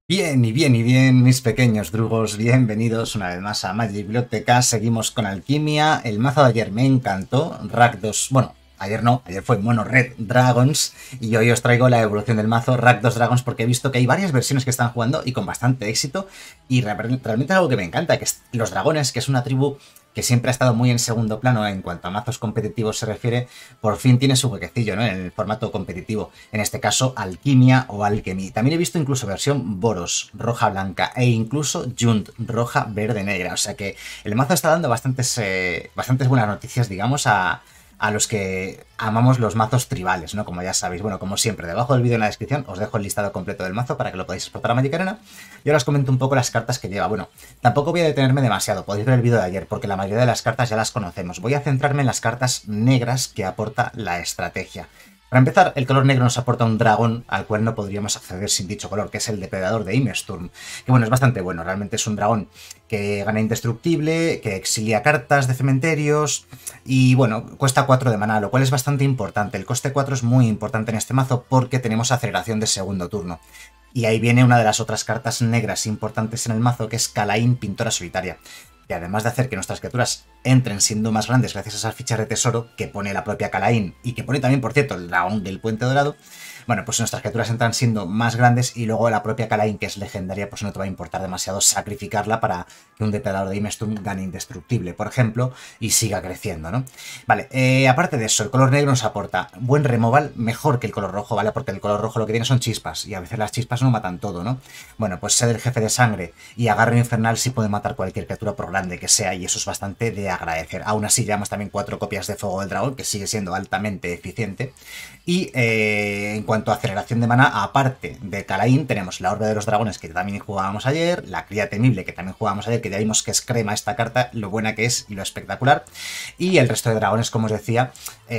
Bien y bien y bien, mis pequeños drugos, bienvenidos una vez más a Magic Biblioteca. Seguimos con Alquimia. El mazo de ayer me encantó. Rakdos, bueno, ayer no, ayer fue Mono Red Dragons. Y hoy os traigo la evolución del mazo Rakdos Dragons porque he visto que hay varias versiones que están jugando y con bastante éxito. Y realmente es algo que me encanta, que es los dragones, que es una tribu que siempre ha estado muy en segundo plano en cuanto a mazos competitivos se refiere, por fin tiene su huequecillo, ¿no? En el formato competitivo, en este caso Alquimia o Alchemy. También he visto incluso versión Boros, roja-blanca, e incluso Junt, roja-verde-negra, o sea que el mazo está dando bastantes buenas noticias, digamos, a los que amamos los mazos tribales, ¿no? Como ya sabéis. Bueno, como siempre, debajo del vídeo en la descripción os dejo el listado completo del mazo para que lo podáis exportar a Magic Arena. Y ahora os comento un poco las cartas que lleva. Bueno, tampoco voy a detenerme demasiado, podéis ver el vídeo de ayer, porque la mayoría de las cartas ya las conocemos. Voy a centrarme en las cartas negras que aporta la estrategia. Para empezar, el color negro nos aporta un dragón al cual no podríamos acceder sin dicho color, que es el depredador de Immersturm. Que bueno, es bastante bueno, realmente es un dragón que gana indestructible, que exilia cartas de cementerios y bueno, cuesta 4 de maná, lo cual es bastante importante. El coste 4 es muy importante en este mazo porque tenemos aceleración de segundo turno. Y ahí viene una de las otras cartas negras importantes en el mazo, que es Kalain, Pintora Solitaria. Y además de hacer que nuestras criaturas entren siendo más grandes gracias a esas fichas de tesoro que pone la propia Kalain y que pone también, por cierto, el dragón del Puente Dorado, bueno, pues nuestras criaturas entran siendo más grandes y luego la propia Kalain, que es legendaria, pues no te va a importar demasiado sacrificarla para que un depredador de Immersturm gane indestructible, por ejemplo, y siga creciendo, ¿no? Vale, aparte de eso, el color negro nos aporta buen removal, mejor que el color rojo, ¿vale? Porque el color rojo lo que tiene son chispas y a veces las chispas no matan todo, ¿no? Bueno, pues ser el jefe de sangre y agarre infernal sí puede matar cualquier criatura por grande que sea y eso es bastante de agradecer. Aún así llevamos también 4 copias de Fuego del Dragón, que sigue siendo altamente eficiente. Y en cuanto a aceleración de maná, aparte de Kalain, tenemos la Orbe de los Dragones, que también jugábamos ayer, la Cría Temible, que también jugábamos ayer, que ya vimos que es crema esta carta, lo buena que es y lo espectacular. Y el resto de dragones, como os decía,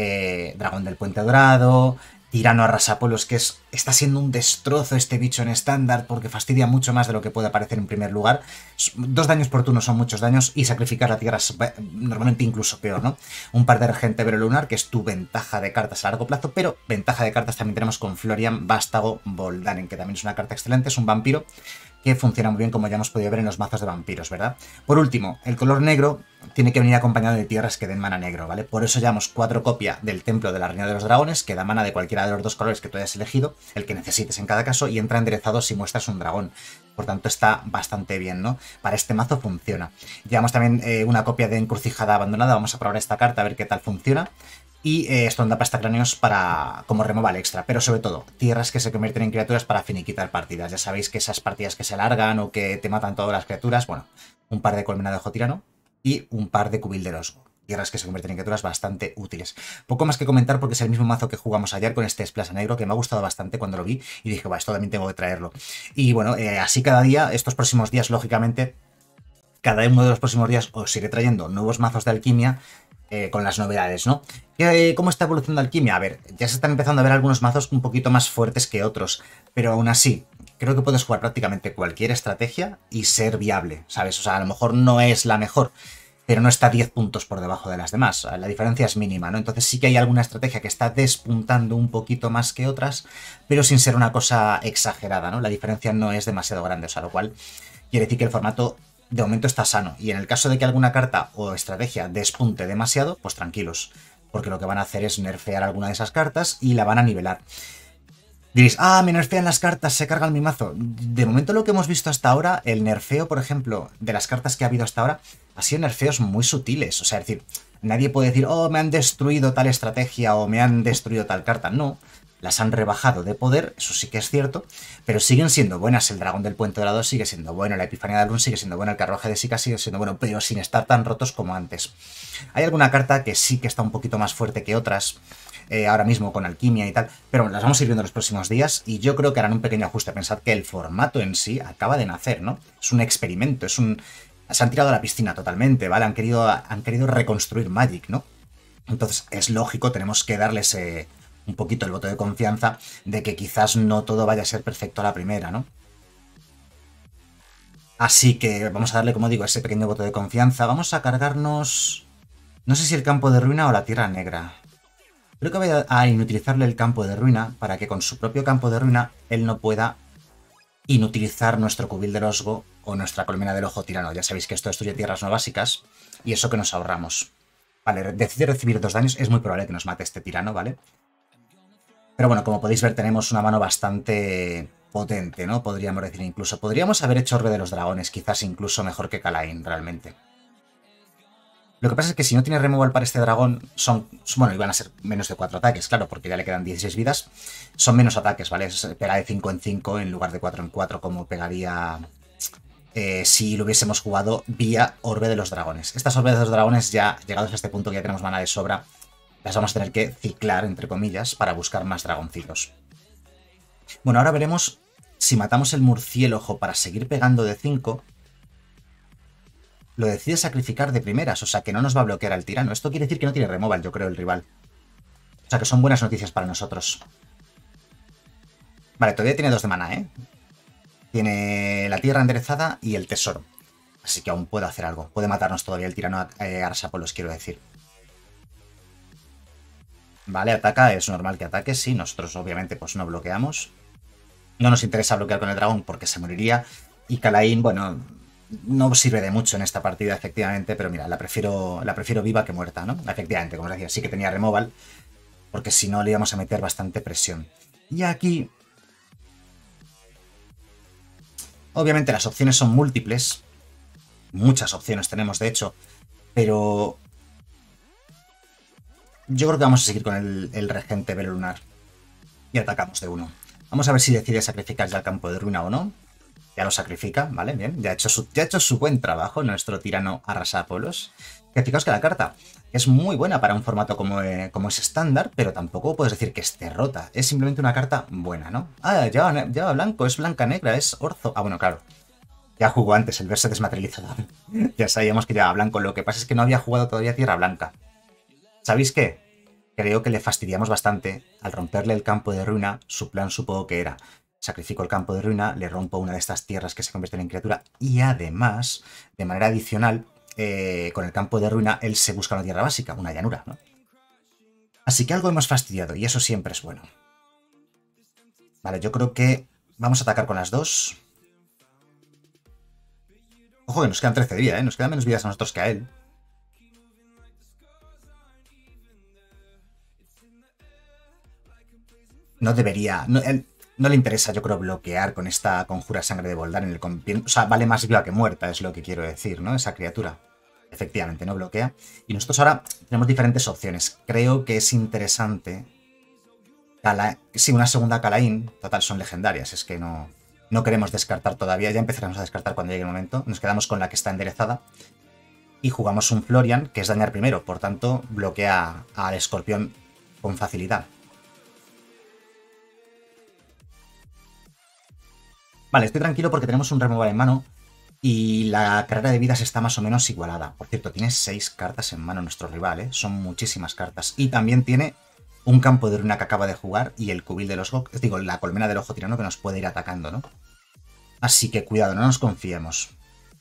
Dragón del Puente Dorado, Tirano Arrasapueblos, que está siendo un destrozo este bicho en estándar porque fastidia mucho más de lo que puede parecer en primer lugar. 2 daños por turno son muchos daños y sacrificar la tierra es normalmente incluso peor, ¿no? Un par de Regente Velo Lunar, que es tu ventaja de cartas a largo plazo, pero ventaja de cartas también tenemos con Florian Vástago Voldaren, que también es una carta excelente, es un vampiro que funciona muy bien, como ya hemos podido ver en los mazos de vampiros, ¿verdad? Por último, el color negro tiene que venir acompañado de tierras que den mana negro, ¿vale? Por eso llevamos 4 copias del Templo de la Reina de los Dragones, que da mana de cualquiera de los 2 colores que tú hayas elegido, el que necesites en cada caso, y entra enderezado si muestras un dragón. Por tanto, está bastante bien, ¿no? Para este mazo funciona. Llevamos también una copia de Encrucijada Abandonada, vamos a probar esta carta a ver qué tal funciona. Y Estonda Pastacráneos para como removal extra, pero sobre todo tierras que se convierten en criaturas para finiquitar partidas. Ya sabéis que esas partidas que se alargan o que te matan todas las criaturas, bueno, un par de Colmena de Ojo Tirano y un par de Cubil de Erosgo. Tierras que se convierten en criaturas bastante útiles. Poco más que comentar porque es el mismo mazo que jugamos ayer con este Splash negro, que me ha gustado bastante cuando lo vi y dije, esto también tengo que traerlo. Y bueno, así cada día, estos próximos días, lógicamente, cada uno de los próximos días os iré trayendo nuevos mazos de alquimia con las novedades, ¿no? ¿Cómo está evolucionando Alquimia? A ver, ya se están empezando a ver algunos mazos un poquito más fuertes que otros, pero aún así, creo que puedes jugar prácticamente cualquier estrategia y ser viable, ¿sabes? O sea, a lo mejor no es la mejor, pero no está 10 puntos por debajo de las demás. La diferencia es mínima, ¿no? Entonces sí que hay alguna estrategia que está despuntando un poquito más que otras, pero sin ser una cosa exagerada, ¿no? La diferencia no es demasiado grande, o sea, lo cual quiere decir que el formato de momento está sano. Y en el caso de que alguna carta o estrategia despunte demasiado, pues tranquilos, porque lo que van a hacer es nerfear alguna de esas cartas y la van a nivelar. Diréis, me nerfean las cartas, se cargan mi mazo. De momento lo que hemos visto hasta ahora, el nerfeo, por ejemplo, de las cartas que ha habido hasta ahora, ha sido nerfeos muy sutiles. O sea, es decir, nadie puede decir, me han destruido tal estrategia o me han destruido tal carta. No, las han rebajado de poder, eso sí que es cierto, pero siguen siendo buenas. El Dragón del Puente Dorado sigue siendo bueno, la Epifanía de Alrún sigue siendo buena, el Carruaje de Sika sigue siendo bueno, pero sin estar tan rotos como antes. Hay alguna carta que sí que está un poquito más fuerte que otras, ahora mismo con Alquimia y tal, pero las vamos a ir viendo los próximos días y yo creo que harán un pequeño ajuste. Pensad que el formato en sí acaba de nacer, ¿no? Es un experimento, se han tirado a la piscina totalmente, ¿vale? Han querido reconstruir Magic, ¿no? Entonces es lógico, tenemos que darles un poquito el voto de confianza de que quizás no todo vaya a ser perfecto a la primera, ¿no? Así que vamos a darle, como digo, ese pequeño voto de confianza. Vamos a cargarnos, no sé si el campo de ruina o la tierra negra. Creo que voy a inutilizarle el campo de ruina para que con su propio campo de ruina él no pueda inutilizar nuestro cubil del osgo o nuestra colmena del ojo tirano. Ya sabéis que esto destruye tierras no básicas y eso que nos ahorramos. Vale, decide recibir 2 daños. Es muy probable que nos mate este tirano, ¿vale? Pero bueno, como podéis ver, tenemos una mano bastante potente, ¿no? Podríamos decir incluso. Podríamos haber hecho Orbe de los Dragones, quizás incluso mejor que Khalain, realmente. Lo que pasa es que si no tiene removal para este dragón, bueno, iban a ser menos de 4 ataques, claro, porque ya le quedan 16 vidas. Son menos ataques, ¿vale? Pega de 5 en 5 en lugar de 4 en 4, como pegaría si lo hubiésemos jugado vía Orbe de los Dragones. Estas Orbes de los Dragones, ya llegados a este punto que ya tenemos mana de sobra, las vamos a tener que ciclar, entre comillas, para buscar más dragoncitos. Bueno, ahora veremos si matamos el murciélago para seguir pegando de 5. Lo decide sacrificar de primeras, o sea que no nos va a bloquear al tirano. Esto quiere decir que no tiene removal, yo creo, el rival. O sea que son buenas noticias para nosotros. Vale, todavía tiene 2 de mana, ¿eh? Tiene la tierra enderezada y el tesoro. Así que aún puede hacer algo. Puede matarnos todavía el tirano Arsapolos, quiero decir. Vale, ataca, es normal que ataque, sí. Nosotros obviamente pues no bloqueamos. No nos interesa bloquear con el dragón porque se moriría. Y Khalain, bueno, no sirve de mucho en esta partida, efectivamente, pero mira, la prefiero viva que muerta, ¿no? Efectivamente, como os decía, sí que tenía removal, porque si no le íbamos a meter bastante presión. Y aquí, obviamente las opciones son múltiples, muchas opciones tenemos de hecho, pero yo creo que vamos a seguir con el regente velo lunar y atacamos de uno. Vamos a ver si decide sacrificar ya el campo de ruina o no. Ya lo sacrifica, ¿vale? Bien, ya ha hecho su buen trabajo nuestro tirano Arrasapolos. Que fijaos que la carta es muy buena para un formato como es estándar, pero tampoco puedes decir que esté rota. Es simplemente una carta buena, ¿no? Ah, lleva blanco, es blanca-negra, es orzo. Ah, bueno, claro. Ya jugó antes el verse desmaterializado. Ya sabíamos que llevaba blanco. Lo que pasa es que no había jugado todavía tierra blanca. ¿Sabéis qué? Creo que le fastidiamos bastante al romperle el campo de ruina. Su plan supongo que era: sacrifico el campo de ruina, le rompo una de estas tierras que se convierten en criatura y además, de manera adicional, con el campo de ruina, él se busca una tierra básica, una llanura, ¿no? Así que algo hemos fastidiado y eso siempre es bueno. Vale, yo creo que vamos a atacar con las dos. Ojo que nos quedan 13 de vida, ¿eh? Nos quedan menos vidas a nosotros que a él. No debería... No le interesa, yo creo, bloquear con esta conjura sangre de Voldar en el... O sea, vale más viva que muerta, es lo que quiero decir, ¿no? Esa criatura. Efectivamente, no bloquea. Y nosotros ahora tenemos diferentes opciones. Creo que es interesante... Sí, una segunda Khalain. Total, son legendarias. Es que no queremos descartar todavía. Ya empezaremos a descartar cuando llegue el momento. Nos quedamos con la que está enderezada. Y jugamos un Florian, que es dañar primero. Por tanto, bloquea al escorpión con facilidad. Vale, estoy tranquilo porque tenemos un removal en mano y la carrera de vidas está más o menos igualada. Por cierto, tiene 6 cartas en mano nuestro rival, ¿eh? Son muchísimas cartas. Y también tiene un campo de ruina que acaba de jugar y el cubil de los... Digo, la colmena del ojo tirano que nos puede ir atacando, ¿no? Así que cuidado, no nos confiemos.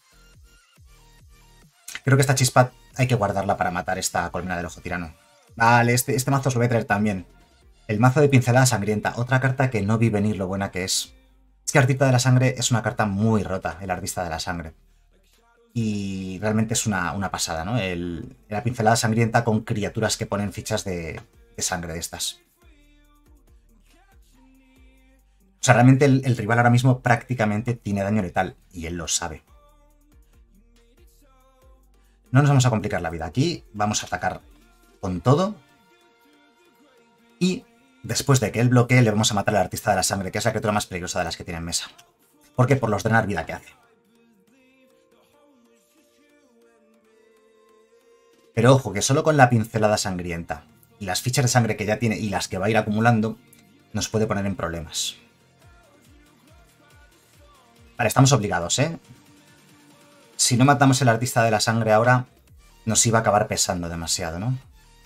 Creo que esta chispa hay que guardarla para matar esta colmena del ojo tirano. Vale, este mazo os lo voy a traer también. El mazo de pincelada sangrienta. Otra carta que no vi venir lo buena que es. Es que Artista de la Sangre es una carta muy rota, el Artista de la Sangre. Y realmente es una pasada, ¿no? La pincelada sangrienta con criaturas que ponen fichas de sangre de estas. O sea, realmente el rival ahora mismo prácticamente tiene daño letal, y él lo sabe. No nos vamos a complicar la vida. Aquí vamos a atacar con todo. Y después de que él bloquee, le vamos a matar al Artista de la Sangre, que es la criatura más peligrosa de las que tiene en mesa. ¿Por qué? Por los drenar vida que hace. Pero ojo, que solo con la pincelada sangrienta y las fichas de sangre que ya tiene y las que va a ir acumulando, nos puede poner en problemas. Vale, estamos obligados, ¿eh? Si no matamos el Artista de la Sangre ahora, nos iba a acabar pesando demasiado, ¿no?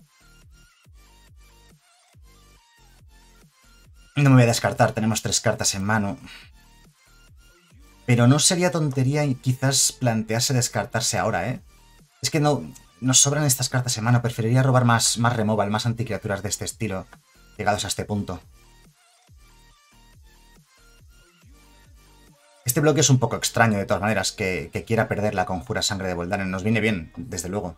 No me voy a descartar, tenemos 3 cartas en mano. Pero no sería tontería quizás plantearse descartarse ahora, ¿eh? Es que no... Nos sobran estas cartas en mano. Preferiría robar más removal, más anticriaturas de este estilo, llegados a este punto. Este bloque es un poco extraño, de todas maneras, que quiera perder la conjura sangre de Voldaren. Nos viene bien, desde luego.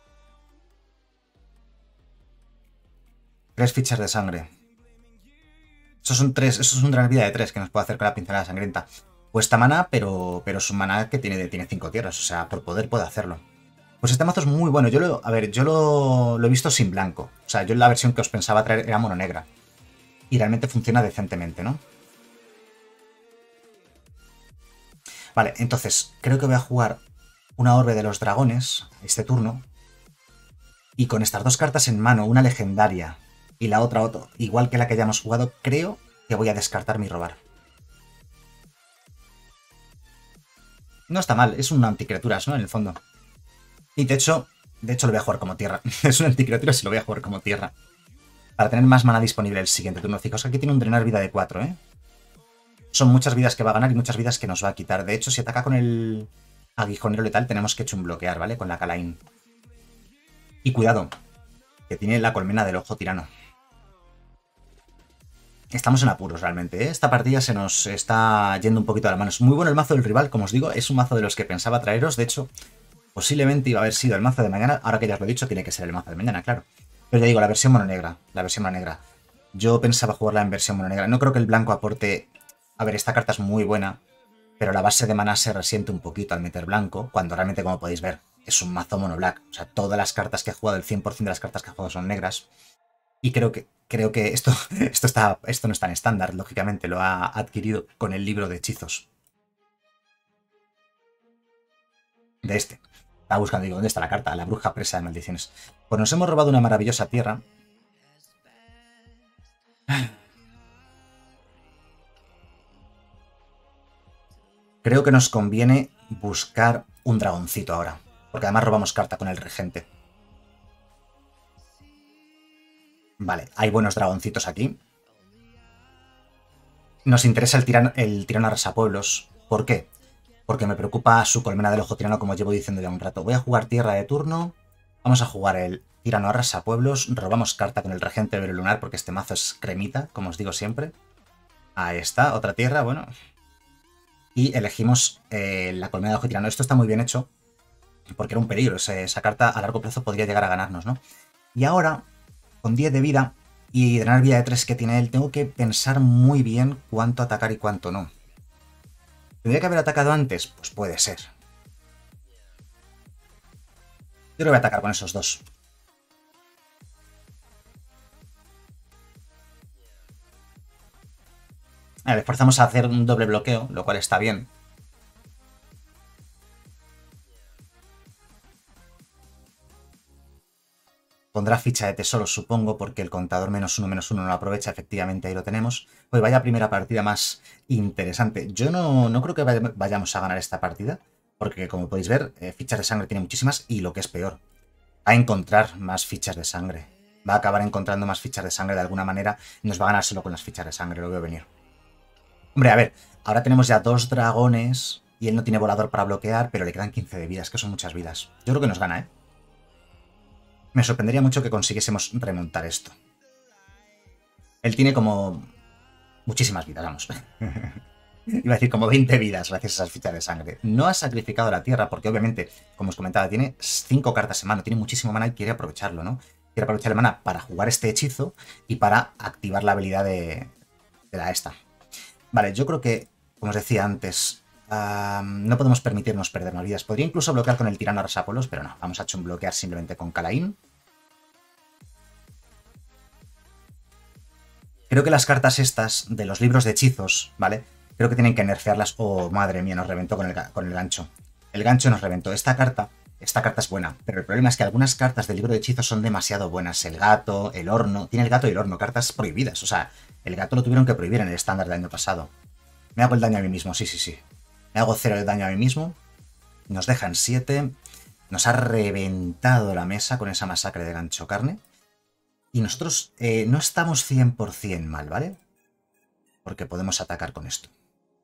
3 fichas de sangre. Esos son 3, eso es un gran vida de 3 que nos puede hacer con la pincelada sangrienta. Cuesta mana, pero es un mana que tiene 5 tierras, o sea, por poder puede hacerlo. Pues este mazo es muy bueno. Yo lo he visto sin blanco. O sea, yo la versión que os pensaba traer era mono negra. Y realmente funciona decentemente, ¿no? Vale, entonces creo que voy a jugar una orbe de los dragones este turno. Y con estas 2 cartas en mano, una legendaria y la otra, igual que la que ya hemos jugado, creo que voy a descartar mi robar. No está mal, es un anticriaturas, ¿no? En el fondo. Y de hecho lo voy a jugar como tierra. Es un anticriaturas y lo voy a jugar como tierra. Para tener más mana disponible el siguiente turno. Fijaos que aquí tiene un drenar vida de 4, ¿eh? Son muchas vidas que va a ganar y muchas vidas que nos va a quitar. De hecho, si ataca con el aguijonero letal, tenemos que bloquear, ¿vale? Con la Calaín. Y cuidado, que tiene la colmena del ojo tirano. Estamos en apuros realmente, ¿eh? Esta partida se nos está yendo un poquito de las manos. Muy bueno el mazo del rival, como os digo, es un mazo de los que pensaba traeros. De hecho, posiblemente iba a haber sido el mazo de mañana. Ahora que ya os lo he dicho, tiene que ser el mazo de mañana, claro. Pero ya digo, la versión mono negra. La versión mono negra. Yo pensaba jugarla en versión mono negra. No creo que el blanco aporte... A ver, esta carta es muy buena, pero la base de mana se resiente un poquito al meter blanco, cuando realmente, como podéis ver, es un mazo mono black. O sea, todas las cartas que he jugado, el 100% de las cartas que he jugado son negras. Y creo que esto no es tan estándar, lógicamente, lo ha adquirido con el libro de hechizos. De este. Estaba buscando, digo, ¿dónde está la carta? La bruja presa de maldiciones. Pues nos hemos robado una maravillosa tierra. Creo que nos conviene buscar un dragoncito ahora. Porque además robamos carta con el regente. Vale, hay buenos dragoncitos aquí. Nos interesa el tirano arrasapueblos. ¿Por qué? Porque me preocupa su colmena del ojo tirano, como llevo diciendo ya un rato. Voy a jugar tierra de turno. Vamos a jugar el tirano arrasapueblos. Robamos carta con el regente de lunar porque este mazo es cremita, como os digo siempre. Ahí está, otra tierra, bueno. Y elegimos la colmena del ojo tirano. Esto está muy bien hecho porque era un peligro. Esa carta a largo plazo podría llegar a ganarnos, ¿no? Y ahora, con 10 de vida y drenar vida de 3 que tiene él, tengo que pensar muy bien cuánto atacar y cuánto no. ¿Tendría que haber atacado antes? Pues puede ser. Yo lo voy a atacar con esos 2. A ver, forzamos a hacer un doble bloqueo, lo cual está bien. Pondrá ficha de tesoro, supongo, porque el contador -1/-1 no lo aprovecha. Efectivamente, ahí lo tenemos. Pues vaya primera partida más interesante. Yo no creo que vayamos a ganar esta partida, porque como podéis ver, fichas de sangre tiene muchísimas y lo que es peor, va a encontrar más fichas de sangre. Va a acabar encontrando más fichas de sangre de alguna manera y nos va a ganar solo con las fichas de sangre, lo veo venir. Hombre, a ver, ahora tenemos ya 2 dragones y él no tiene volador para bloquear, pero le quedan 15 de vidas, que son muchas vidas. Yo creo que nos gana, ¿eh? Me sorprendería mucho que consiguiésemos remontar esto. Él tiene como muchísimas vidas, vamos. Iba a decir como 20 vidas gracias a esas fichas de sangre. No ha sacrificado la tierra porque obviamente, como os comentaba, tiene 5 cartas en mano, tiene muchísimo mana y quiere aprovecharlo, ¿no? Quiere aprovechar el mana para jugar este hechizo y para activar la habilidad de la esta. Vale, yo creo que, como os decía antes, no podemos permitirnos perder más vidas. Podría incluso bloquear con el tirano arrasapueblos, pero no. Vamos a bloquear simplemente con Calaín. Creo que las cartas estas de los libros de hechizos, ¿vale? Creo que tienen que nerfearlas. Oh, madre mía, nos reventó con el gancho. El gancho nos reventó. Esta carta es buena, pero el problema es que algunas cartas del libro de hechizos son demasiado buenas. El gato, el horno. Tiene el gato y el horno, cartas prohibidas. O sea, el gato lo tuvieron que prohibir en el estándar del año pasado. Me hago el daño a mí mismo, sí. Me hago 0 de daño a mí mismo. Nos dejan 7. Nos ha reventado la mesa con esa masacre de gancho carne. Y nosotros no estamos 100% mal, ¿vale? Porque podemos atacar con esto.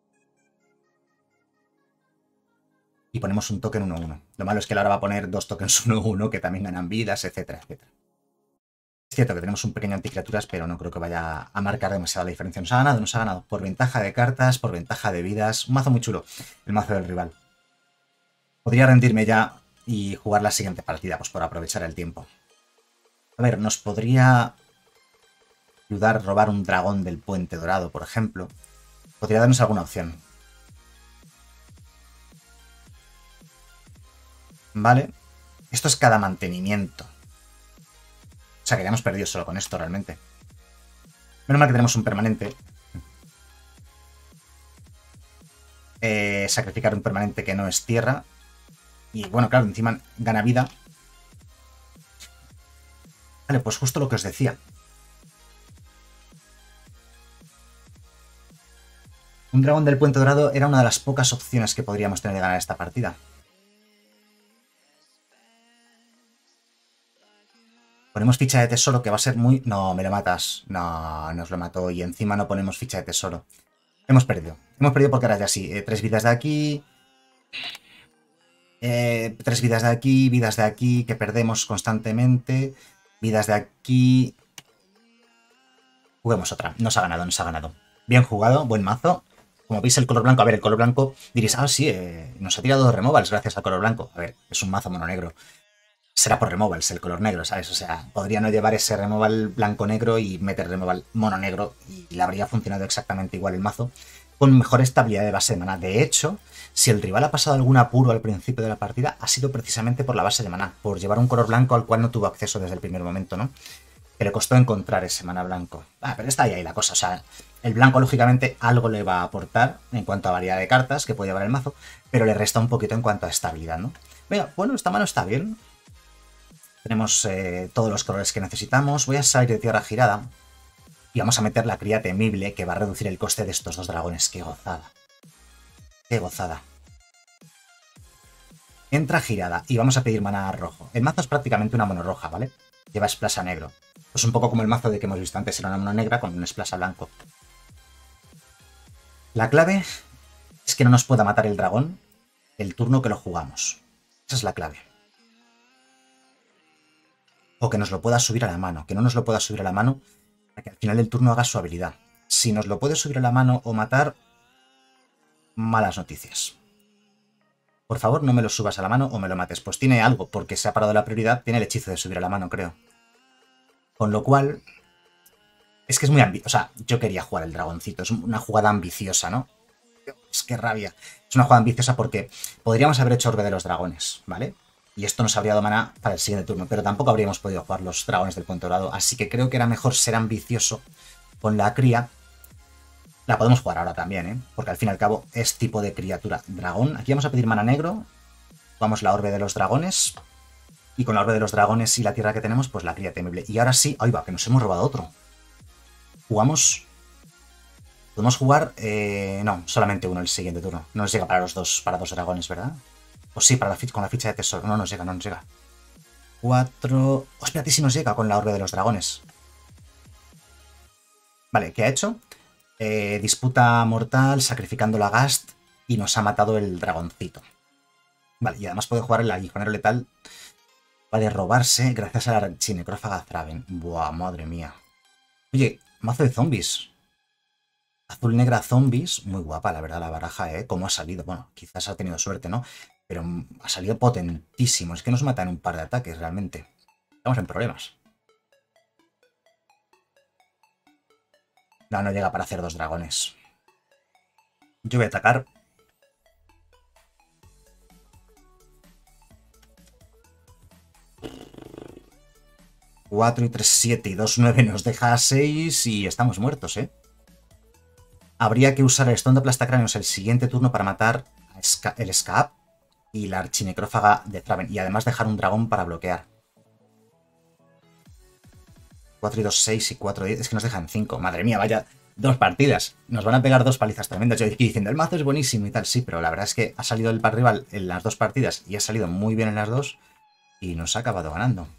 Y ponemos un token 1-1. Lo malo es que él ahora va a poner 2 tokens 1-1 que también ganan vidas, etcétera, etcétera. Es cierto que tenemos un pequeño anticriaturas, pero no creo que vaya a marcar demasiado la diferencia. Nos ha ganado por ventaja de cartas, por ventaja de vidas. Un mazo muy chulo, el mazo del rival. Podría rendirme ya y jugar la siguiente partida, pues por aprovechar el tiempo. A ver, nos podría ayudar a robar un dragón del Puente Dorado, por ejemplo. Podría darnos alguna opción. Vale. Esto es cada mantenimiento. O sea que ya hemos perdido solo con esto realmente. Menos mal que tenemos un permanente. Sacrificar un permanente que no es tierra. Y bueno, claro, encima gana vida. Vale, pues justo lo que os decía. Un dragón del Puente Dorado era una de las pocas opciones que podríamos tener de ganar esta partida. Ponemos ficha de tesoro que va a ser muy... No, me lo matas. No, nos lo mató. Y encima no ponemos ficha de tesoro. Hemos perdido. Hemos perdido porque ahora ya sí. 3 vidas de aquí. 3 vidas de aquí que perdemos constantemente. Vidas de aquí. Juguemos otra. Nos ha ganado, nos ha ganado. Bien jugado, buen mazo. Como veis el color blanco, a ver, el color blanco diréis, ah, sí, nos ha tirado 2 removals gracias al color blanco. A ver, es un mazo mono negro. Será por removals el color negro, ¿sabes? O sea, podría no llevar ese removal blanco-negro y meter removal mono-negro y le habría funcionado exactamente igual el mazo, con mejor estabilidad de base de maná. De hecho, si el rival ha pasado algún apuro al principio de la partida, ha sido precisamente por la base de maná, por llevar un color blanco al cual no tuvo acceso desde el primer momento, ¿no? Que le costó encontrar ese maná blanco. Ah, pero está ahí la cosa, o sea, el blanco lógicamente algo le va a aportar en cuanto a variedad de cartas que puede llevar el mazo, pero le resta un poquito en cuanto a estabilidad, ¿no? Venga, bueno, esta mano está bien. Tenemos todos los colores que necesitamos. Voy a salir de tierra girada y vamos a meter la cría temible que va a reducir el coste de estos 2 dragones. ¡Qué gozada! ¡Qué gozada! Entra girada y vamos a pedir maná rojo. El mazo es prácticamente una mono roja, ¿vale? Lleva splash negro. Pues un poco como el mazo de que hemos visto antes, era una mono negra con un splash blanco. La clave es que no nos pueda matar el dragón el turno que lo jugamos. Esa es la clave. O que nos lo pueda subir a la mano, que no nos lo pueda subir a la mano para que al final del turno haga su habilidad. Si nos lo puede subir a la mano o matar, malas noticias. Por favor, no me lo subas a la mano o me lo mates. Pues tiene algo, porque se ha parado la prioridad, tiene el hechizo de subir a la mano, creo. Con lo cual, es que es muy ambicioso. O sea, yo quería jugar el dragoncito, es una jugada ambiciosa, ¿no? Es que rabia. Es una jugada ambiciosa porque podríamos haber hecho Orbe de los Dragones, ¿vale? Y esto nos habría dado maná para el siguiente turno, pero tampoco habríamos podido jugar los dragones del Puente Dorado, así que creo que era mejor ser ambicioso con la cría. La podemos jugar ahora también, ¿eh? Porque al fin y al cabo es tipo de criatura dragón. Aquí vamos a pedir maná negro, jugamos la Orbe de los Dragones, y con la Orbe de los Dragones y la tierra que tenemos, pues la cría temible. Y ahora sí, ahí va, que nos hemos robado otro. Jugamos... Podemos jugar... no, solamente uno el siguiente turno. No nos llega para los dos, para 2 dragones, ¿verdad? Pues sí, para con la ficha de tesoro. No nos llega, no nos llega. 4... Espérate si nos llega con la Orbe de los Dragones. Vale, ¿qué ha hecho? Disputa mortal, sacrificando la Gast y nos ha matado el dragoncito. Vale, y además puede jugar el aguijonero letal. Puede robarse gracias a la archinecrófaga Thraben. Buah, madre mía. Oye, mazo de zombies. Azul negra zombies. Muy guapa, la verdad, la baraja, ¿eh? Cómo ha salido. Bueno, quizás ha tenido suerte, ¿no? Pero ha salido potentísimo. Es que nos mata en un par de ataques, realmente. Estamos en problemas. No, no llega para hacer 2 dragones. Yo voy a atacar. ...4 y 3, 7 y 2, 9 nos deja 6 y estamos muertos, ¿eh? Habría que usar el Stone de Plastacráneos el siguiente turno para matar el Scab y la archinecrófaga de Thraben. Y además dejar un dragón para bloquear. 4 y 2, 6 y 4, 10. Es que nos dejan 5. Madre mía, vaya 2 partidas. Nos van a pegar 2 palizas tremendas. Yo aquí diciendo, el mazo es buenísimo y tal. Sí, pero la verdad es que ha salido el par rival en las 2 partidas y ha salido muy bien en las 2 y nos ha acabado ganando.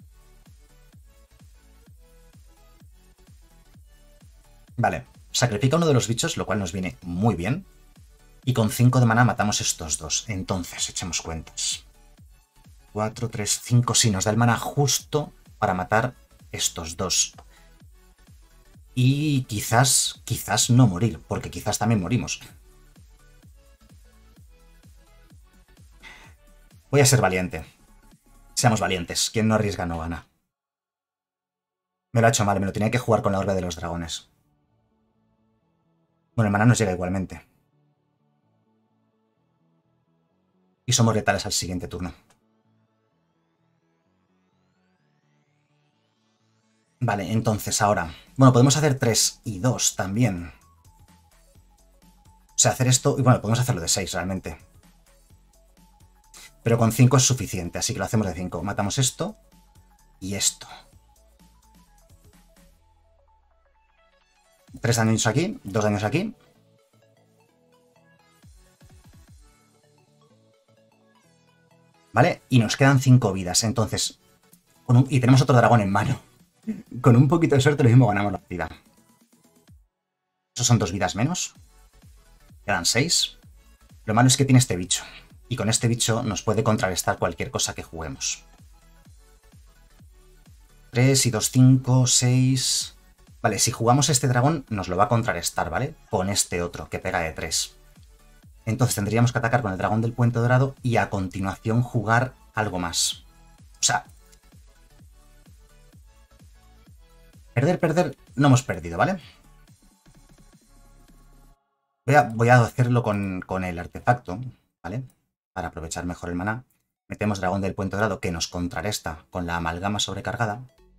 Vale, sacrifica uno de los bichos, lo cual nos viene muy bien. Y con 5 de maná matamos estos 2. Entonces, echemos cuentas. 4, 3, 5, sí, nos da el maná justo para matar estos dos. Y quizás no morir, porque quizás también morimos. Voy a ser valiente. Seamos valientes. Quien no arriesga no gana. Me lo ha hecho mal, me lo tenía que jugar con la orbe de los dragones. Bueno, el maná nos llega igualmente. Y somos letales al siguiente turno. Vale, entonces ahora... Bueno, podemos hacer 3 y 2 también. O sea, hacer esto... Y bueno, podemos hacerlo de 6 realmente. Pero con 5 es suficiente, así que lo hacemos de 5. Matamos esto y esto. 3 daños aquí, 2 daños aquí. ¿Vale? Y nos quedan 5 vidas, entonces... Y tenemos otro dragón en mano. Con un poquito de suerte lo mismo ganamos la partida. Esos son 2 vidas menos. Quedan 6. Lo malo es que tiene este bicho. Y con este bicho nos puede contrarrestar cualquier cosa que juguemos. 3 y 2, 5, 6... Vale, si jugamos este dragón nos lo va a contrarrestar, ¿vale? Con este otro, que pega de 3. Entonces tendríamos que atacar con el dragón del puente dorado y a continuación jugar algo más. O sea... Perder, no hemos perdido, ¿vale? Voy a hacerlo con el artefacto, ¿vale? Para aprovechar mejor el maná. Metemos dragón del puente dorado que nos contrarresta con la amalgama sobrecargada.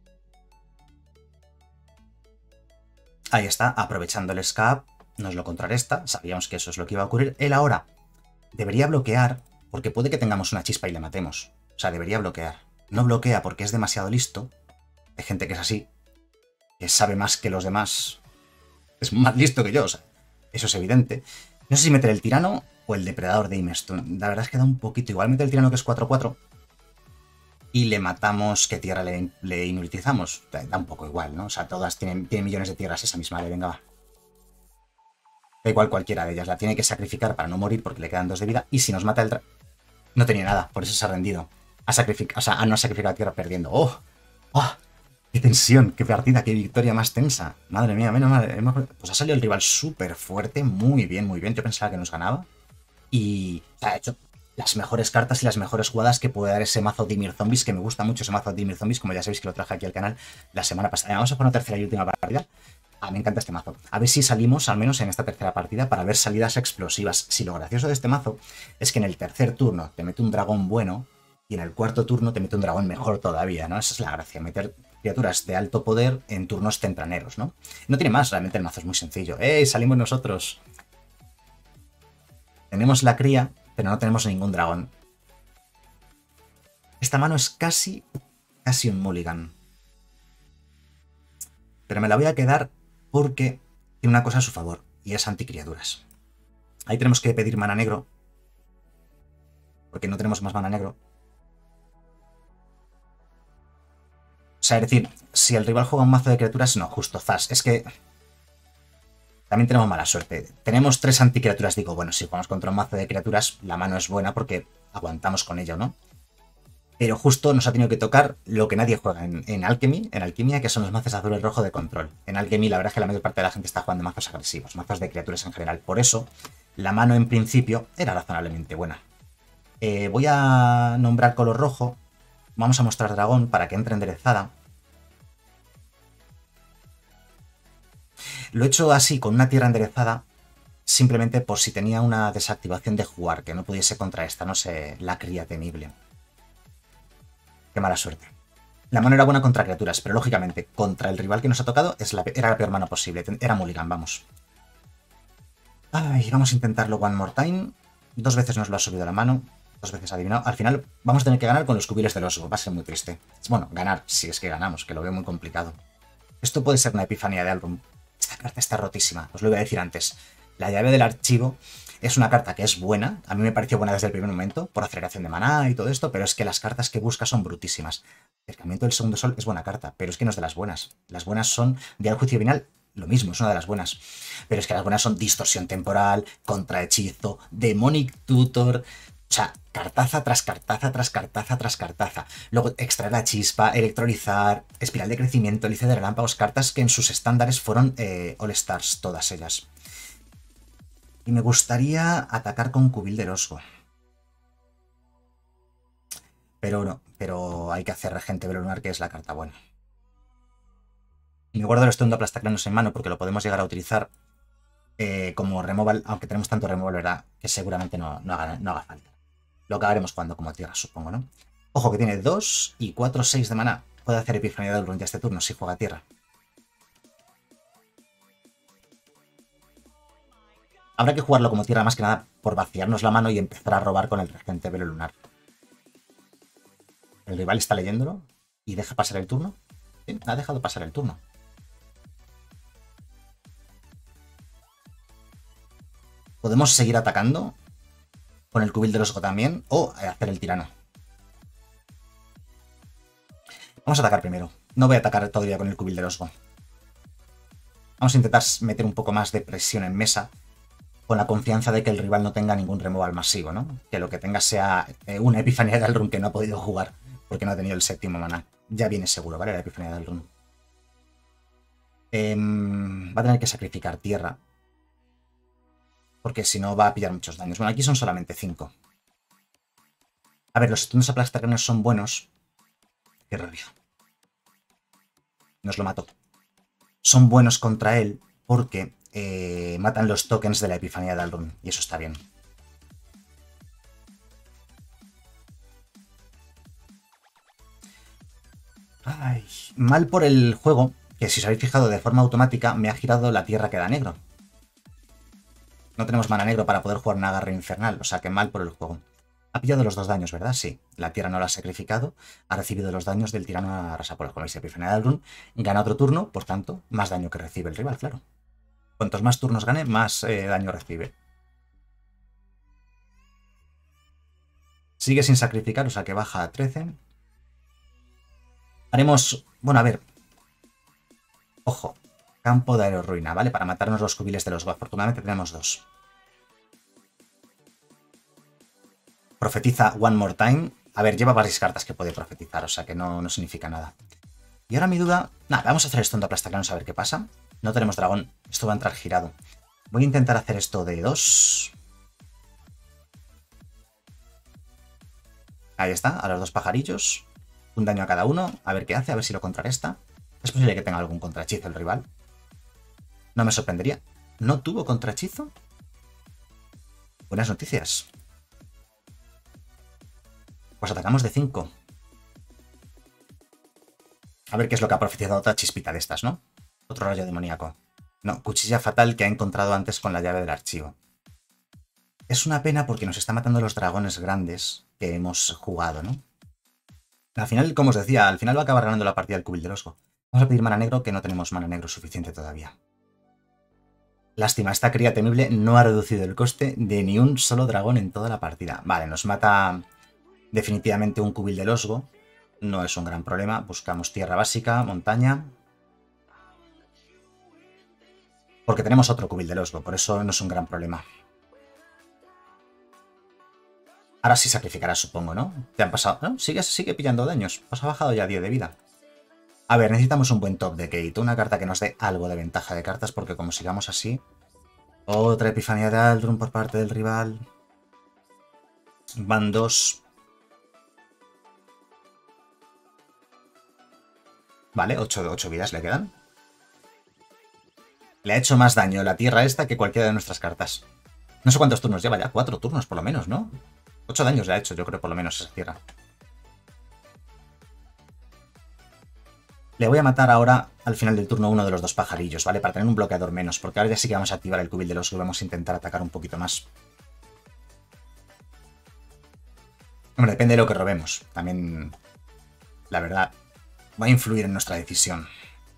Ahí está, aprovechando el escape, nos lo contrarresta. Sabíamos que eso es lo que iba a ocurrir. Él ahora debería bloquear, porque puede que tengamos una chispa y le matemos. O sea, debería bloquear. No bloquea porque es demasiado listo. Hay gente que es así, que sabe más que los demás. Es más listo que yo, o sea, eso es evidente. No sé si meter el tirano o el depredador de Imestun. La verdad es que da un poquito igual. Meter el tirano que es 4-4 y le matamos. ¿Qué tierra le inutilizamos? Da un poco igual, ¿no? O sea, todas tienen millones de tierras esa misma. Venga, va. Da igual cualquiera de ellas. La tiene que sacrificar para no morir porque le quedan 2 de vida. Y si nos mata el... No tenía nada, por eso se ha rendido. A no sacrificar tierra perdiendo. ¡Oh! ¡Oh! ¡Qué tensión! ¡Qué partida! ¡Qué victoria más tensa! Madre mía, menos mal. Pues ha salido el rival súper fuerte. Muy bien, muy bien. Yo pensaba que nos ganaba. Y ha hecho las mejores cartas y las mejores jugadas que puede dar ese mazo Dimir Zombies, que me gusta mucho ese mazo Dimir Zombies, como ya sabéis que lo traje aquí al canal la semana pasada. Vamos a poner una tercera y última partida. Me encanta este mazo. A ver si salimos, al menos en esta tercera partida, para ver salidas explosivas. Si lo gracioso de este mazo es que en el tercer turno te mete un dragón bueno y en el cuarto turno te mete un dragón mejor todavía, ¿no? Esa es la gracia, meter criaturas de alto poder en turnos tempraneros, ¿no? No tiene más, realmente el mazo es muy sencillo. ¡Eh! Salimos nosotros. Tenemos la cría, pero no tenemos ningún dragón. Esta mano es casi un mulligan. Pero me la voy a quedar porque tiene una cosa a su favor, y es anticriaturas. Ahí tenemos que pedir mana negro, porque no tenemos más mana negro. O sea, es decir, si el rival juega un mazo de criaturas, no, justo zas. Es que también tenemos mala suerte. Tenemos 3 anticriaturas, digo, bueno, si jugamos contra un mazo de criaturas, la mano es buena porque aguantamos con ello, ¿no? Pero justo nos ha tenido que tocar lo que nadie juega en Alquimia, que son los mazos azul y rojo de control. En Alchemy la verdad es que la mayor parte de la gente está jugando mazos agresivos, mazos de criaturas en general. Por eso, la mano en principio era razonablemente buena. Voy a nombrar color rojo. Vamos a mostrar dragón para que entre enderezada. Lo he hecho así, con una tierra enderezada, simplemente por si tenía una desactivación de jugar, que no pudiese contra esta, no sé, la cría temible. Qué mala suerte. La mano era buena contra criaturas, pero lógicamente, contra el rival que nos ha tocado, era la peor mano posible. Era mulligan, vamos. Ay, vamos a intentarlo one more time. 2 veces nos lo ha subido la mano. 2 veces adivinado. Al final vamos a tener que ganar con los cubiles del oso. Va a ser muy triste. Bueno, ganar, si es que ganamos, que lo veo muy complicado. Esto puede ser una epifanía de álbum. Esta carta está rotísima, os lo iba a decir antes. La llave del archivo es una carta que es buena. A mí me pareció buena desde el primer momento, por aceleración de maná y todo esto, pero es que las cartas que busca son brutísimas. Acercamiento del segundo sol es buena carta, pero es que no es de las buenas. Las buenas son Dial Juicio Final, lo mismo, es una de las buenas. Pero es que las buenas son distorsión temporal, contrahechizo, Demonic Tutor. O sea, cartaza tras cartaza tras cartaza tras cartaza. Luego extraer la chispa, electrolizar, espiral de crecimiento, hélice de relámpagos, cartas que en sus estándares fueron All Stars, todas ellas. Y me gustaría atacar con Cubil del Osgo. Pero no, pero hay que hacer Regente Velolunar, que es la carta buena. Y me guardo el Estruendo Aplastacranos en mano porque lo podemos llegar a utilizar como removal, aunque tenemos tanto removal, ¿verdad? Que seguramente no haga falta. Lo acabaremos jugando como tierra, supongo, ¿no? Ojo, que tiene 2 y 4, 6 de mana. Puede hacer Epifanía de Elrond ya este turno si juega tierra. Habrá que jugarlo como tierra más que nada por vaciarnos la mano y empezar a robar con el Regente Velolunar. El rival está leyéndolo y deja pasar el turno. Sí, ha dejado pasar el turno. Podemos seguir atacando con el Cubil del Osgo también o hacer el tirano. Vamos a atacar primero. No voy a atacar todavía con el Cubil del Osgo. Vamos a intentar meter un poco más de presión en mesa con la confianza de que el rival no tenga ningún removal masivo, ¿no? Que lo que tenga sea una Epifanía de Elrond que no ha podido jugar porque no ha tenido el séptimo maná. Ya viene seguro, ¿vale? La Epifanía de Elrond. Va a tener que sacrificar tierra porque si no va a pillar muchos daños. Bueno, aquí son solamente 5. A ver, los estudios aplastacanos son buenos. Qué rabia. Nos lo mató. Son buenos contra él porque matan los tokens de la Epifanía de Elrond. Y eso está bien. Ay, mal por el juego, que si os habéis fijado de forma automática me ha girado la tierra que da negro. No tenemos mana negro para poder jugar un agarre infernal, o sea que mal por el juego. Ha pillado los 2 daños, ¿verdad? Sí. La tierra no la ha sacrificado, ha recibido los daños del tirano arrasapolvo con la Epifanía de Elrond. Gana otro turno, por tanto, más daño que recibe el rival, claro. Cuantos más turnos gane, más daño recibe. Sigue sin sacrificar, o sea que baja a 13. Haremos... Bueno, a ver. Ojo. Campo de Aerorruina, ¿vale? Para matarnos los cubiles de los Go. Afortunadamente tenemos 2. Profetiza One More Time. A ver, lleva varias cartas que puede profetizar, o sea que no significa nada. Y ahora mi duda... Nada, vamos a hacer esto en Aplastacanos a ver qué pasa. No tenemos dragón. Esto va a entrar girado. Voy a intentar hacer esto de 2. Ahí está, a los 2 pajarillos. Un daño a cada uno. A ver qué hace, a ver si lo contrarresta. Es posible que tenga algún contrahechizo el rival. No me sorprendería. ¿No tuvo contrahechizo? Buenas noticias. Pues atacamos de 5. A ver qué es lo que ha profetizado otra chispita de estas, ¿no? Otro rayo demoníaco. No, cuchilla fatal que ha encontrado antes con la llave del archivo. Es una pena porque nos está matando los dragones grandes que hemos jugado, ¿no? Al final, como os decía, al final va a acabar ganando la partida el Cubil del Osgo. Vamos a pedir mana negro, que no tenemos mana negro suficiente todavía. Lástima, esta cría temible no ha reducido el coste de ni un solo dragón en toda la partida. Vale, nos mata definitivamente un Cubil del Osgo. No es un gran problema. Buscamos tierra básica, montaña. Porque tenemos otro Cubil del Osgo, por eso no es un gran problema. Ahora sí sacrificarás, supongo, ¿no? Te han pasado... ¿No? Sigue pillando daños. Os ha bajado ya 10 de vida. A ver, necesitamos un buen top de Kate. Una carta que nos dé algo de ventaja de cartas, porque como sigamos así... Otra Epifanía de Elrond por parte del rival. Van 2. Vale, 8 vidas le quedan. Le ha hecho más daño la tierra esta que cualquiera de nuestras cartas. No sé cuántos turnos lleva ya. 4 turnos por lo menos, ¿no? 8 daños le ha hecho, yo creo, por lo menos esa tierra. Le voy a matar ahora al final del turno uno de los 2 pajarillos, ¿vale? Para tener un bloqueador menos, porque ahora ya sí que vamos a activar el Cubil de los y vamos a intentar atacar un poquito más. Hombre, depende de lo que robemos. También, la verdad, va a influir en nuestra decisión.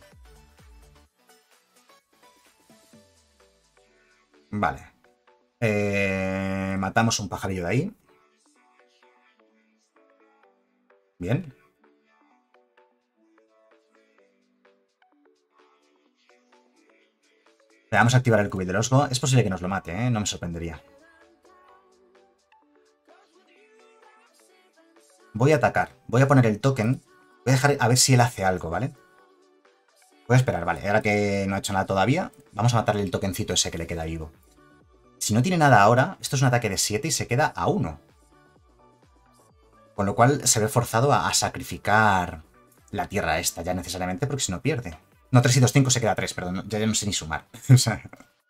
Vale. Matamos un pajarillo de ahí. Bien. Le vamos a activar el Cubil del Osgo. Es posible que nos lo mate, ¿eh? No me sorprendería. Voy a atacar. Voy a poner el token. Voy a dejar a ver si él hace algo, ¿vale? Voy a esperar, vale. Ahora que no ha hecho nada todavía, vamos a matarle el tokencito ese que le queda vivo. Si no tiene nada ahora, esto es un ataque de 7 y se queda a 1. Con lo cual se ve forzado a sacrificar la tierra esta ya necesariamente, porque si no pierde. No, 3 y 2, 5 se queda 3, perdón. Ya no sé ni sumar. O sea...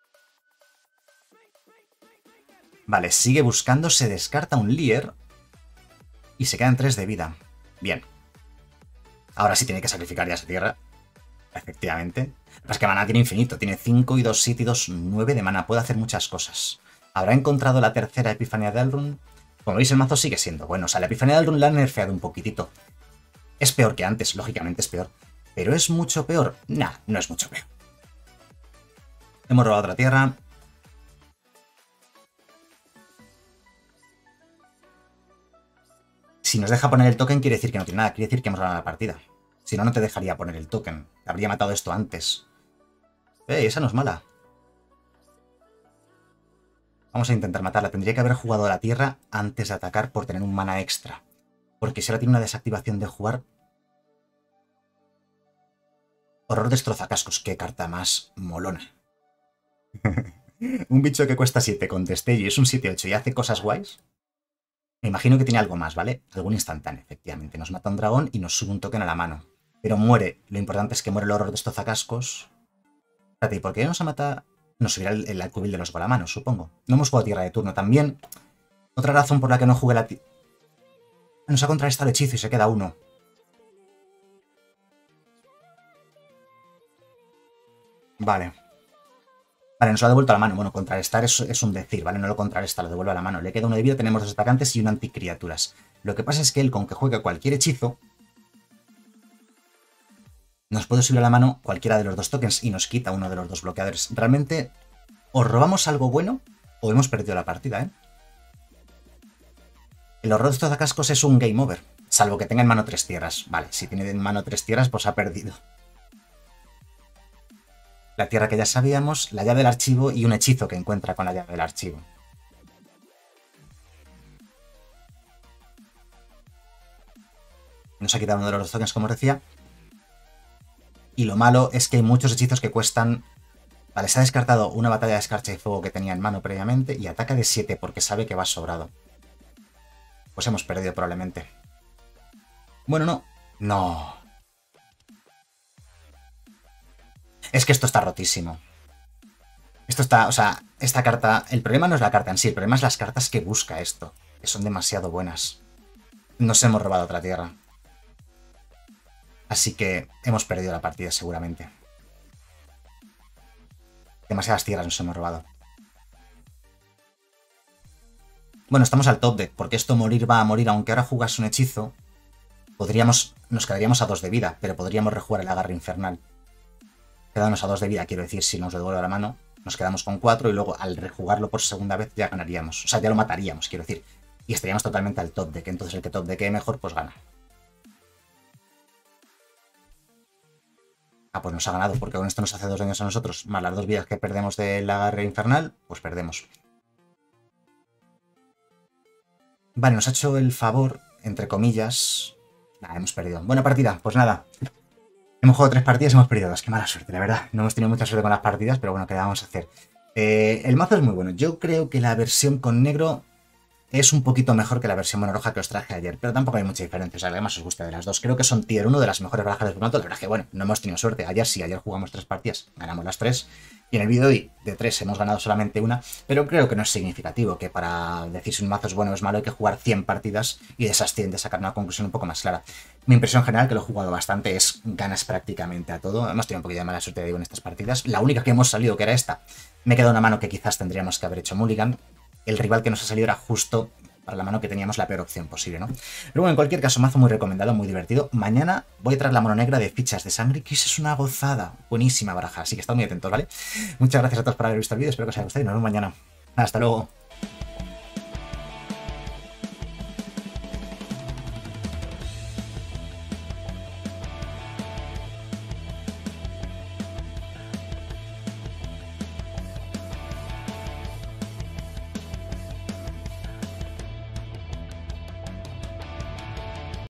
Vale, sigue buscando, se descarta un Lier y se quedan 3 de vida. Bien. Ahora sí tiene que sacrificar ya esa tierra. Efectivamente. Pero es que mana tiene infinito. Tiene 5 y 2, 7 y 2, 9 de mana. Puede hacer muchas cosas. ¿Habrá encontrado la tercera epifanía de Elrond? Como veis, el mazo sigue siendo bueno. O sea, la epifanía de Elrond la han nerfeado un poquitito. Es peor que antes, lógicamente es peor. ¿Pero es mucho peor? Nah, no es mucho peor. Hemos robado otra tierra. Si nos deja poner el token, quiere decir que no tiene nada. Quiere decir que hemos ganado la partida. Si no, no te dejaría poner el token. Te habría matado esto antes. Esa no es mala. Vamos a intentar matarla. Tendría que haber jugado a la tierra antes de atacar por tener un mana extra. Porque si ahora tiene una desactivación de jugar... Horror destrozacascos. Qué carta más molona. Un bicho que cuesta 7 con destello y es un 7-8 y hace cosas guays. Me imagino que tiene algo más, ¿vale? Algún instantáneo, efectivamente. Nos mata un dragón y nos sube un token a la mano. Pero muere. Lo importante es que muere el horror de estos zacascos. Espérate, ¿y por qué nos mata? Nos subirá el arcubil de los golamanos, supongo. No hemos jugado tierra de turno. También, otra razón por la que no jugué la tierra... Nos ha contrarrestado el hechizo y se queda 1. Vale. Vale, nos lo ha devuelto a la mano. Bueno, contrarrestar es un decir, ¿vale? No lo contrarresta, lo devuelve a la mano. Le queda 1 de vida, tenemos 2 atacantes y un anticriaturas. Lo que pasa es que él, con que juegue cualquier hechizo, nos puede subir a la mano cualquiera de los 2 tokens y nos quita uno de los 2 bloqueadores. Realmente, o robamos algo bueno o hemos perdido la partida, ¿eh? El horror de estos cascos es un game over. Salvo que tenga en mano 3 tierras. Vale, si tiene en mano 3 tierras, pues ha perdido. La tierra que ya sabíamos, la llave del archivo y un hechizo que encuentra con la llave del archivo. Nos ha quitado uno de los 2 tokens, como os decía. Y lo malo es que hay muchos hechizos que cuestan... Vale, se ha descartado una batalla de escarcha y fuego que tenía en mano previamente y ataca de 7 porque sabe que va sobrado. Pues hemos perdido probablemente. Bueno, no. No. Es que esto está rotísimo. Esto está... O sea, esta carta... El problema no es la carta en sí, el problema es las cartas que busca esto. Que son demasiado buenas. Nos hemos robado otra tierra. Así que hemos perdido la partida seguramente. Demasiadas tierras nos hemos robado. Bueno, estamos al top deck, porque esto morir va a morir, aunque ahora jugase un hechizo, nos quedaríamos a 2 de vida, pero podríamos rejugar el agarre infernal. Quedarnos a 2 de vida, quiero decir, si nos devuelve la mano, nos quedamos con 4 y luego al rejugarlo por segunda vez ya ganaríamos. O sea, ya lo mataríamos, quiero decir. Y estaríamos totalmente al top deck, entonces el que top deck mejor, pues gana. Ah, pues nos ha ganado, porque con esto nos hace 2 daños a nosotros, más las 2 vidas que perdemos del agarre infernal, pues perdemos. Vale, nos ha hecho el favor, entre comillas. Nada, hemos perdido. Buena partida, pues nada. Hemos jugado 3 partidas y hemos perdido 2. Qué mala suerte, la verdad. No hemos tenido mucha suerte con las partidas, pero bueno, ¿qué le vamos a hacer? El mazo es muy bueno. Yo creo que la versión con negro es un poquito mejor que la versión mono roja que os traje ayer, pero tampoco hay mucha diferencia. O sea, además os gusta de las dos. Creo que son tier 1 de las mejores barajas del formato. La verdad es que, bueno, no hemos tenido suerte. Ayer sí, ayer jugamos 3 partidas, ganamos las 3. Y en el vídeo de hoy, de 3 hemos ganado solamente una, pero creo que no es significativo, que para decir si un mazo es bueno o es malo hay que jugar 100 partidas y de esas 100 de sacar una conclusión un poco más clara. Mi impresión general, que lo he jugado bastante, es ganas prácticamente a todo. Hemos tenido un poquito de mala suerte, digo, en estas partidas. La única que hemos salido, que era esta, me queda una mano que quizás tendríamos que haber hecho mulligan. El rival que nos ha salido era justo para la mano que teníamos la peor opción posible, ¿no? Pero bueno, en cualquier caso, mazo muy recomendado, muy divertido. Mañana voy a traer la mono negra de fichas de sangre, que es una gozada. Buenísima baraja, así que estad muy atentos, ¿vale? Muchas gracias a todos por haber visto el vídeo, espero que os haya gustado y nos vemos mañana. Hasta luego.